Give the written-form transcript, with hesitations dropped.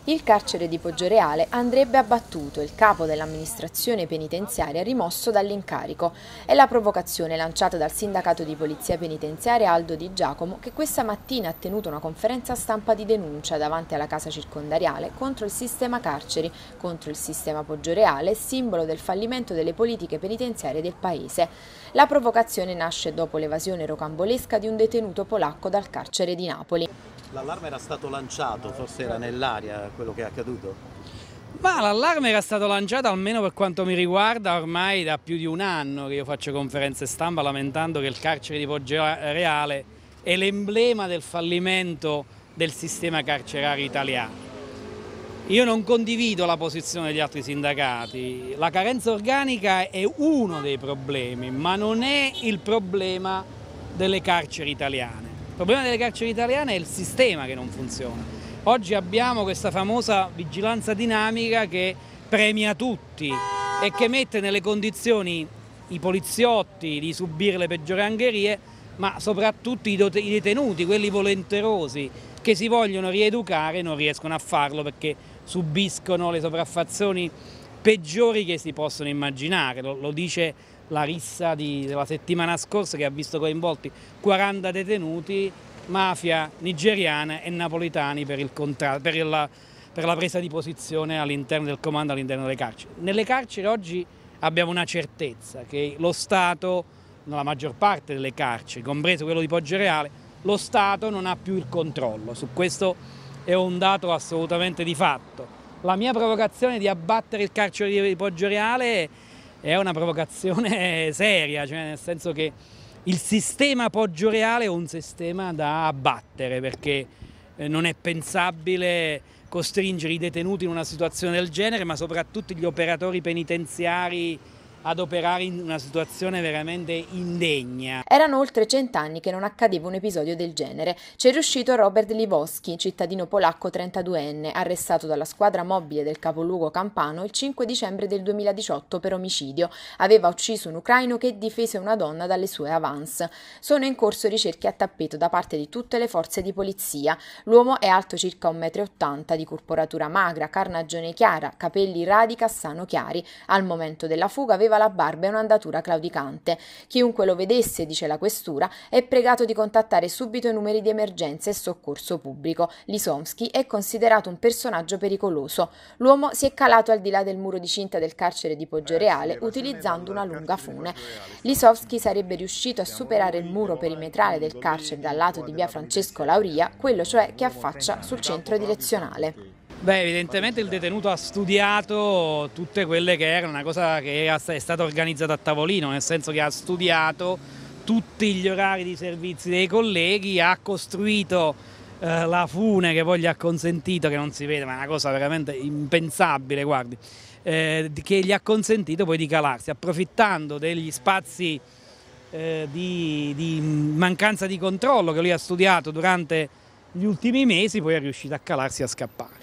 Il carcere di Poggioreale andrebbe abbattuto, il capo dell'amministrazione penitenziaria rimosso dall'incarico. È la provocazione lanciata dal sindacato di polizia penitenziaria Aldo Di Giacomo, che questa mattina ha tenuto una conferenza stampa di denuncia davanti alla casa circondariale contro il sistema carceri, contro il sistema Poggioreale, simbolo del fallimento delle politiche penitenziarie del paese. La provocazione nasce dopo l'evasione rocambolesca di un detenuto polacco dal carcere di Napoli. L'allarme era stato lanciato, forse era nell'aria quello che è accaduto? Ma l'allarme era stato lanciato, almeno per quanto mi riguarda, ormai da più di un anno che io faccio conferenze stampa lamentando che il carcere di Poggioreale è l'emblema del fallimento del sistema carcerario italiano. Io non condivido la posizione degli altri sindacati, la carenza organica è uno dei problemi, ma non è il problema delle carceri italiane. Il problema delle carceri italiane è il sistema che non funziona. Oggi abbiamo questa famosa vigilanza dinamica che premia tutti e che mette nelle condizioni i poliziotti di subire le peggiori angherie, ma soprattutto i detenuti, quelli volenterosi che si vogliono rieducare, non riescono a farlo perché subiscono le sopraffazioni peggiori che si possono immaginare. Lo dice la rissa della settimana scorsa, che ha visto coinvolti 40 detenuti, mafia nigeriana e napoletani per la presa di posizione all'interno del comando, all'interno delle carceri. Nelle carceri oggi abbiamo una certezza, che lo Stato, nella maggior parte delle carceri, compreso quello di Poggioreale, lo Stato non ha più il controllo. Su questo è un dato assolutamente di fatto. La mia provocazione di abbattere il carcere di Poggioreale è una provocazione seria, cioè nel senso che il sistema Poggioreale è un sistema da abbattere, perché non è pensabile costringere i detenuti in una situazione del genere, ma soprattutto gli operatori penitenziari ad operare in una situazione veramente indegna. Erano oltre 100 anni che non accadeva un episodio del genere. C'è riuscito Robert Liwoski, cittadino polacco 32enne, arrestato dalla squadra mobile del capoluogo campano il 5 dicembre del 2018 per omicidio. Aveva ucciso un ucraino che difese una donna dalle sue avance. Sono in corso ricerche a tappeto da parte di tutte le forze di polizia. L'uomo è alto circa 1,80 m, di corporatura magra, carnagione chiara, capelli radi cassano chiari. Al momento della fuga aveva la barba e un'andatura claudicante. Chiunque lo vedesse, dice la questura, è pregato di contattare subito i numeri di emergenza e soccorso pubblico. Lisowski è considerato un personaggio pericoloso. L'uomo si è calato al di là del muro di cinta del carcere di Poggioreale utilizzando una lunga fune. Lisowski sarebbe riuscito a superare il muro perimetrale del carcere dal lato di via Francesco Lauria, quello cioè che affaccia sul centro direzionale. Beh, evidentemente il detenuto ha studiato tutte quelle che erano una cosa che è stata organizzata a tavolino, nel senso che ha studiato tutti gli orari di servizi dei colleghi, ha costruito la fune che poi gli ha consentito, che non si vede, ma è una cosa veramente impensabile, guardi, che gli ha consentito poi di calarsi, approfittando degli spazi di mancanza di controllo che lui ha studiato durante gli ultimi mesi, poi è riuscito a calarsi e a scappare.